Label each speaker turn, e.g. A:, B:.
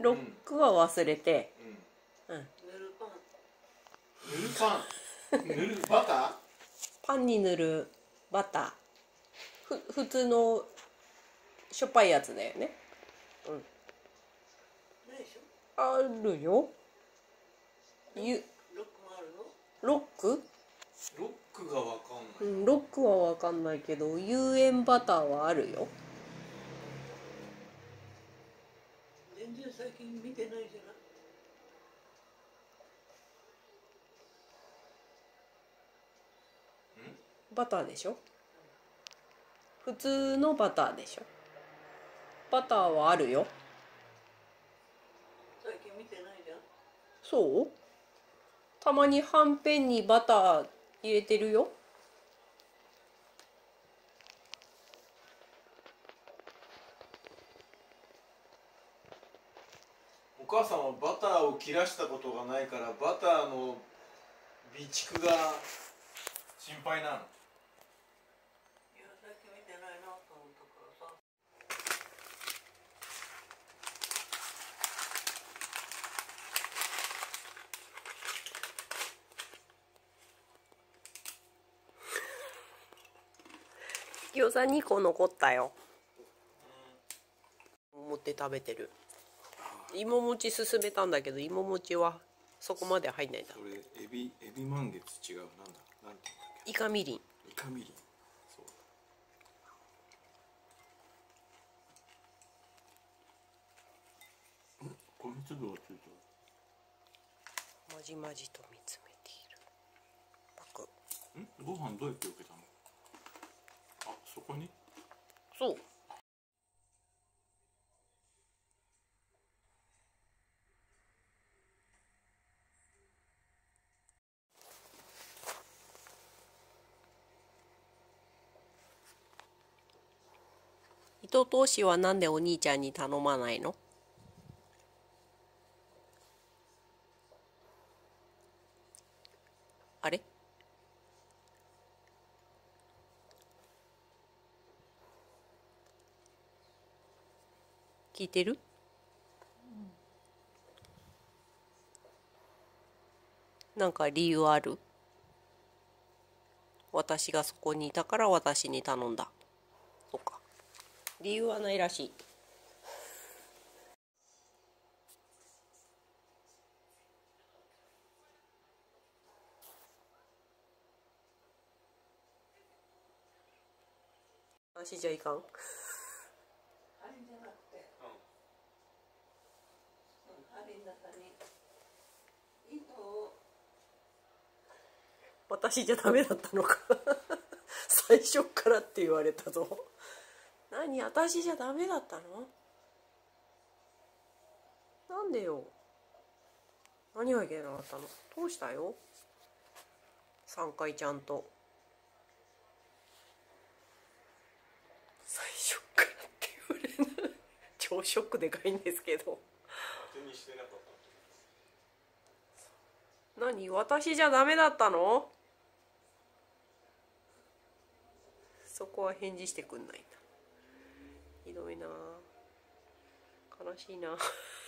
A: ロックは忘れて、
B: 塗るパン塗るバター
A: パンに塗るバター、普通のしょっぱいやつだよね。あるよ。ロック
B: ロックがわかんない、
A: ロックはわかんないけど、有塩バターはあるよ。
C: 全然最近見てないじゃない。
A: バターでしょ。普通のバターでしょ。バターはあるよ。
C: 最近見てないじゃん。
A: そう？たまにはんぺんにバター入れてるよ。
B: お母さんはバターを切らしたことがないから、バターの備蓄が心配なの。
C: いや、最近見てないなと思ったからさ。
A: 餃子2個残ったよ。持って食べてる。芋餅勧めたんだけど、芋餅はそこまで入んないんだ。
B: それエビ満月違う、なんていうんだっけ。
A: イカみりん。
B: イカみりん。そうだ。米粒がついてる。
A: まじまじと見つめている。パク。
B: ご飯どうやって受けたの？あ、そこに？
A: そう。糸通しはなんでお兄ちゃんに頼まないの？あれ？聞いてる？なんか理由ある？私がそこにいたから私に頼んだ。そっか。理由はないらしい。私じゃいかん。
C: あれじゃなくて、あれの中に糸を。
A: 私じゃダメだったのか。最初からって言われたぞ。何？私じゃダメだったの？なんでよ。何がいけなかったの？どうしたよ。3回ちゃんと。最初からって言われる。超ショックでかいんですけど。
B: 手にしてなかった。
A: 何？私じゃダメだったの？そこは返事してくんないんだ。ひどいな。悲しいな。